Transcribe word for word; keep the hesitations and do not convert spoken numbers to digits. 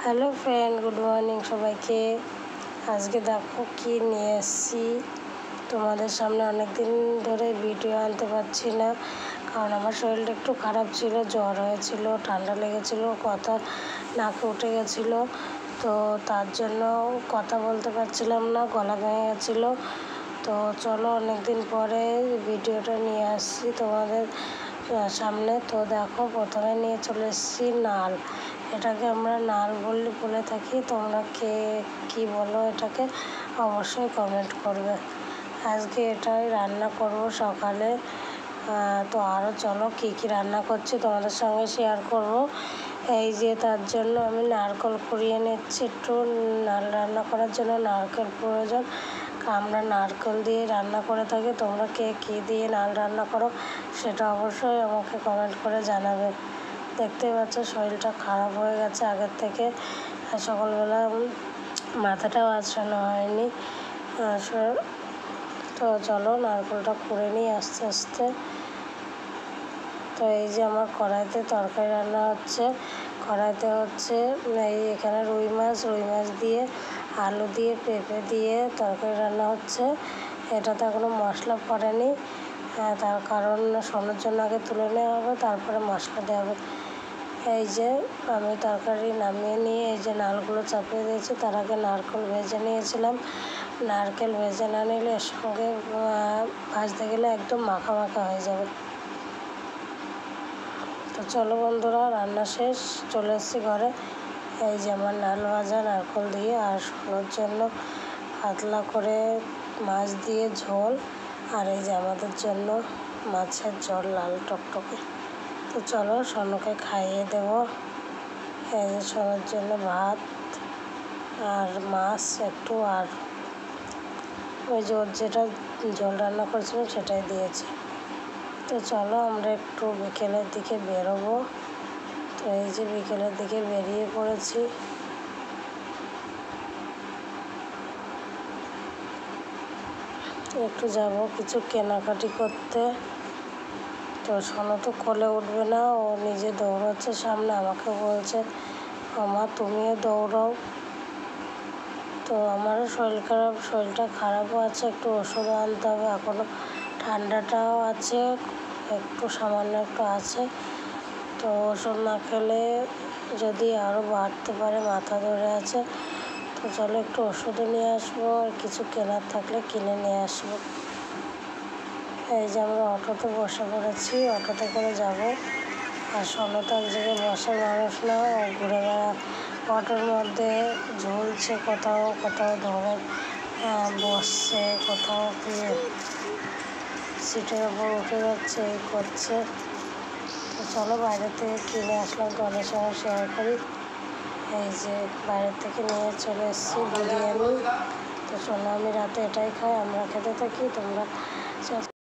Hello friend, good morning সবাইকে। আজকে দেখো কি নিয়ে এসেছি তোমাদের সামনে। অনেক দিন ধরে ভিডিও আনতে পারছি না, কারণ আমার শরীরটা একটু খারাপ ছিল, জ্বর হয়েছিল, ঠান্ডা লেগেছিল, কথা নাকে উঠে গেছিলো, তো তার জন্য কথা বলতে পারছিলাম না, গলা ভেঙে গেছিলো। তো চলো অনেক দিন পরে ভিডিওটা নিয়ে আসছি তোমাদের সামনে। তো দেখো প্রথমে নিয়ে চলে এসেছি নাল। এটাকে আমরা নাল বলে বলে থাকি, তোমরা কে কী বলো এটাকে অবশ্যই কমেন্ট করবে। আজকে এটাই রান্না করব সকালে। তো আরও চলো কী কী রান্না করছি তোমাদের সঙ্গে শেয়ার করব। এই যে তার জন্য আমি নারকেল কুড়িয়ে নিচ্ছি। একটু নাল রান্না করার জন্য নারকেল প্রয়োজন, আমরা নারকেল দিয়ে রান্না করে থাকি। তোমরা কে কী দিয়ে নাল রান্না করো সেটা অবশ্যই আমাকে কমেন্ট করে জানাবে। দেখতেই পাচ্ছ শরীরটা খারাপ হয়ে গেছে আগের থেকে, সকালবেলা মাথাটাও আঁচড়ানো হয়নি। তো চলো নারকেলটা কুড়ে নিই আস্তে আস্তে। তো এই যে আমার কড়াইতে তরকারি রান্না হচ্ছে। কড়াইতে হচ্ছে এই এখানে রুই মাছ রুই মাছ দিয়ে আলু দিয়ে পেঁপে দিয়ে তরকারি রান্না হচ্ছে। এটাতে এখনও মশলা পড়েনি, তার কারণ সোনার জন্য আগে তুলে নেওয়া হবে, তারপরে মশলা দেওয়া হবে। এই যে আমি তরকারি নামিয়ে নিয়ে এই যে নালগুলো চাপিয়ে দিয়েছি। তার আগে নারকেল ভেজে নিয়েছিলাম। নারকেল ভেজে না নিলে এর সঙ্গে ভাজতে গেলে একদম মাখা মাখা হয়ে যাবে। তো চলো বন্ধুরা, রান্না শেষ, চলে এসেছি ঘরে। এই যে আমার নাল ভাজা নারকেল দিয়ে আর সোনার জন্য পাতলা করে মাছ দিয়ে ঝোল, আর এই যে আমাদের জন্য মাছের ঝোল লাল টকটকে। তো চলো সোনুকে খাইয়ে দেবো। এই যে সোনার জন্য ভাত আর মাছ একটু, আর ওই যে ওর যেটা ঝোল রান্না করেছিল সেটাই দিয়েছি। তো চলো আমরা একটু বিকেলের দিকে বেরোবো। তো এই যে বিকেলের দিকে বেরিয়ে পড়েছি। একটু যাব কিছু কেনাকাটি করতে। তো সোনু তো কোলে উঠবে না, ও নিজে দৌড়াচ্ছে সামনে, আমাকে বলছে মামা তুমিও দৌড়াও। তো আমারও শরীর খারাপ, শরীরটা খারাপও আছে, একটু ওষুধও আনতে হবে। এখনও ঠান্ডাটাও আছে, একটু সামান্য একটু আছে। তো ওষুধ না খেলে যদি আরও বাড়তে পারে, মাথা ধরে আছে। তো চলো একটু ওষুধও নিয়ে আসবো, আর কিছু কেনার থাকলে কিনে নিয়ে আসবো। এই যে আমরা অটোতে বসে পড়েছি, অটোতে করে যাব। আর সোনু তো এক জায়গায় বসার মানুষ না, ও ঘুরে বেড়া অটোর মধ্যে ঝুলছে, কোথাও কোথাও ধরে বসছে, কোথাও কি সিটের ওপর উঠে যাচ্ছে, এই করছে। তো চলো বাইরে থেকে কিনে আসলাম, তোমাদের সঙ্গে শেয়ার করি। এই যে বাইরে থেকে নিয়ে চলে এসেছি বিরিয়ানি। তো চলো আমি রাতে এটাই খাই, আমরা খেতে থাকি, তোমরা